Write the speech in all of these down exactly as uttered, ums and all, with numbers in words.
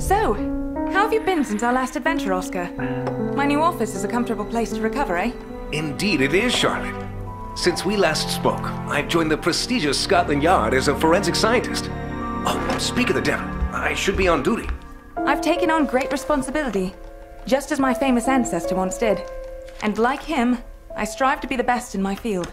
So, how have you been since our last adventure, Oscar? My new office is a comfortable place to recover, eh? Indeed it is, Charlotte. Since we last spoke, I've joined the prestigious Scotland Yard as a forensic scientist. Oh, speak of the devil, I should be on duty. I've taken on great responsibility, just as my famous ancestor once did. And like him, I strive to be the best in my field.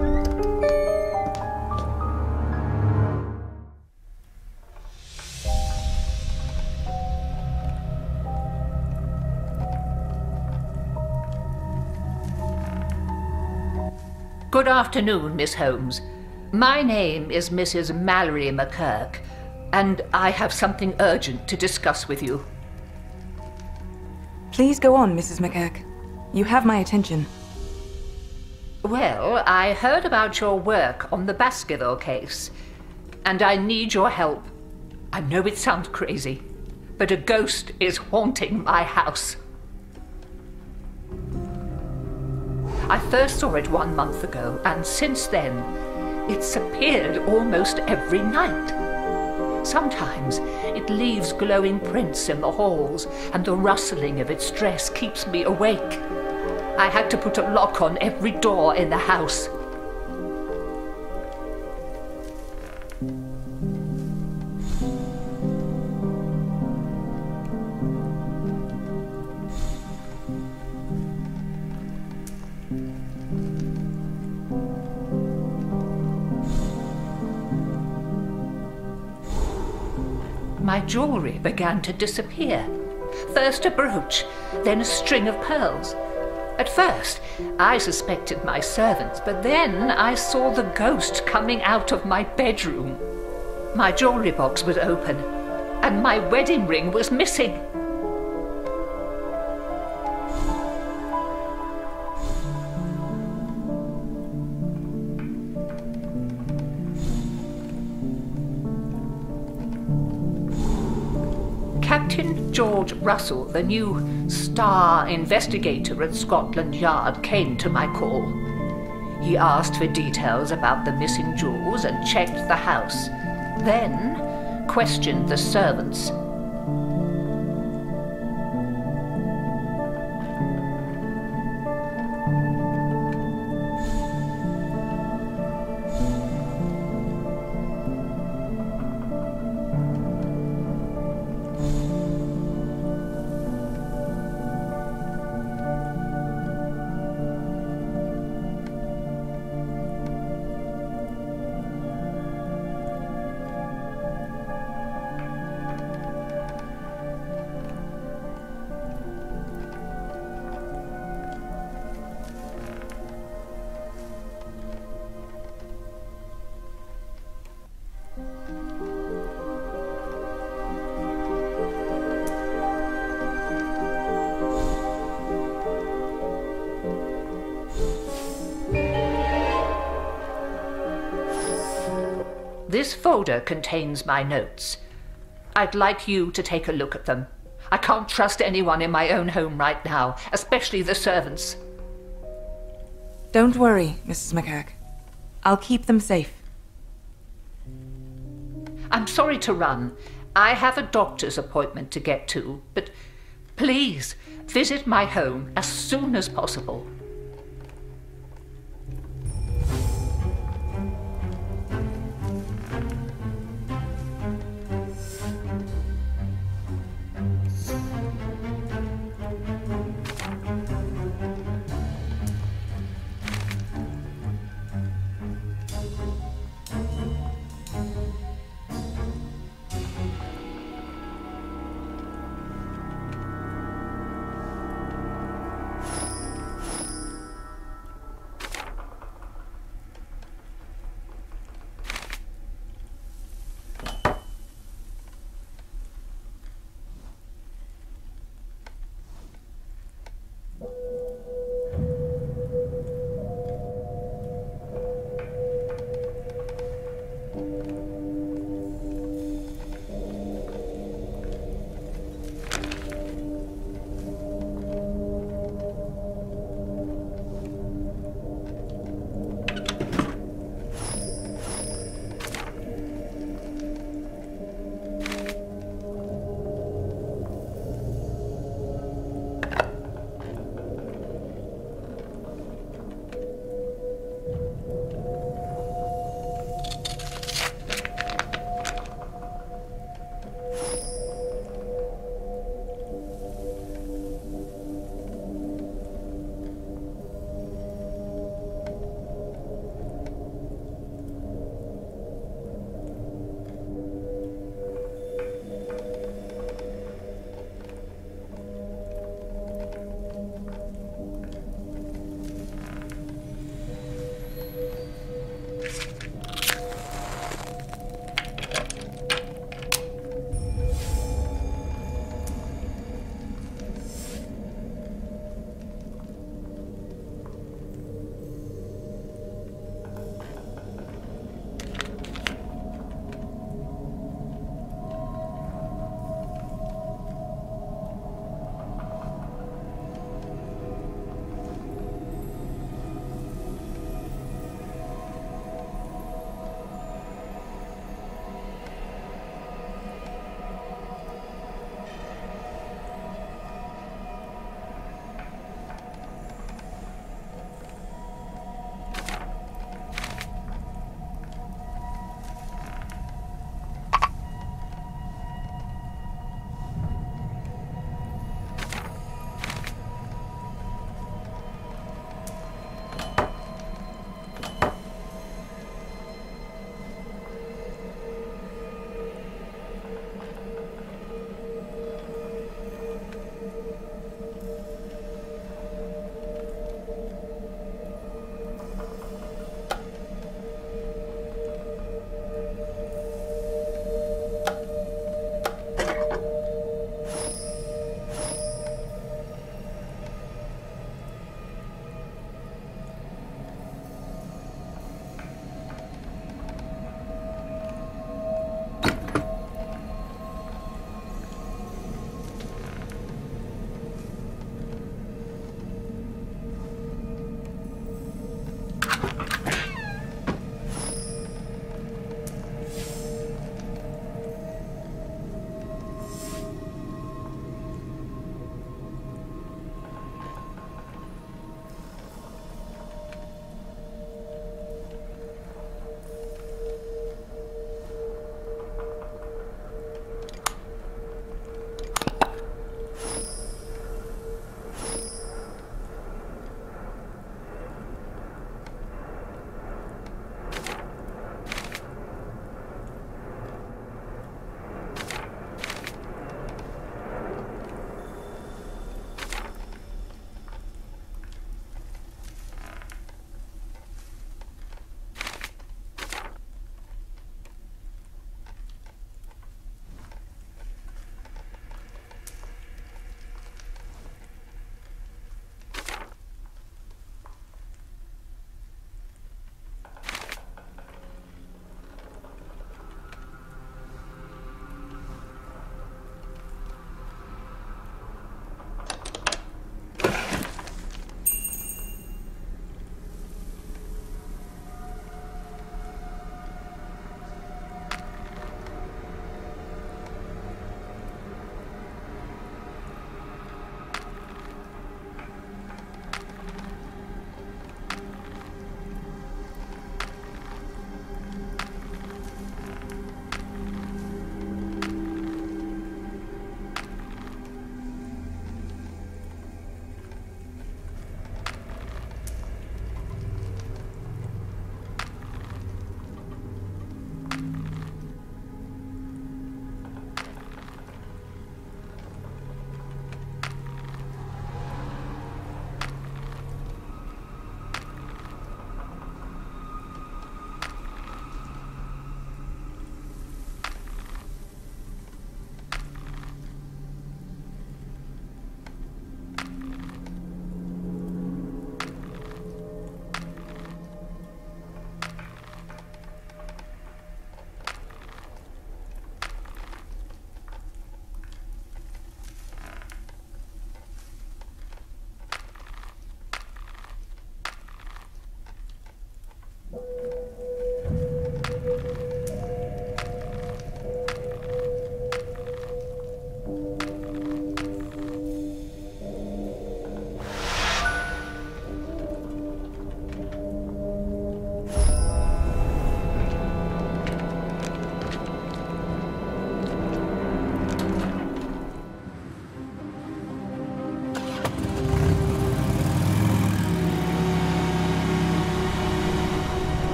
Good afternoon, Miss Holmes. My name is Missus Mallory McKirk, and I have something urgent to discuss with you. Please go on, Missus McKirk. You have my attention. Well, I heard about your work on the Baskerville case, and I need your help. I know it sounds crazy, but a ghost is haunting my house. I first saw it one month ago, and since then, it's appeared almost every night. Sometimes it leaves glowing prints in the halls, and the rustling of its dress keeps me awake. I had to put a lock on every door in the house. My jewelry began to disappear. First a brooch, then a string of pearls. At first, I suspected my servants, but then I saw the ghost coming out of my bedroom. My jewelry box was open, and my wedding ring was missing. Captain George Russell, the new star investigator at Scotland Yard, came to my call. He asked for details about the missing jewels and checked the house, then questioned the servants. This folder contains my notes. I'd like you to take a look at them. I can't trust anyone in my own home right now, especially the servants. Don't worry, Missus McKirk. I'll keep them safe. I'm sorry to run. I have a doctor's appointment to get to, but please visit my home as soon as possible.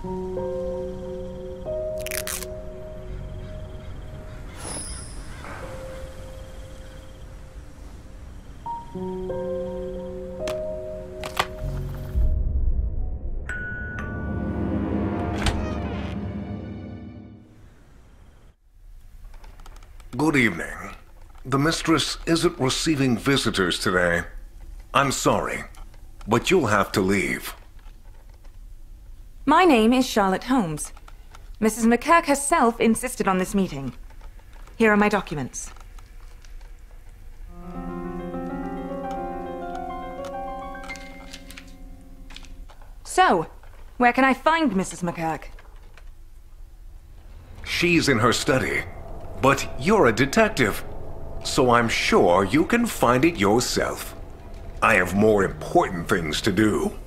Good evening. The mistress isn't receiving visitors today. I'm sorry, but you'll have to leave. My name is Sharlotte Holmes. Missus McKirk herself insisted on this meeting. Here are my documents. So, where can I find Missus McKirk? She's in her study, but you're a detective, so I'm sure you can find it yourself. I have more important things to do.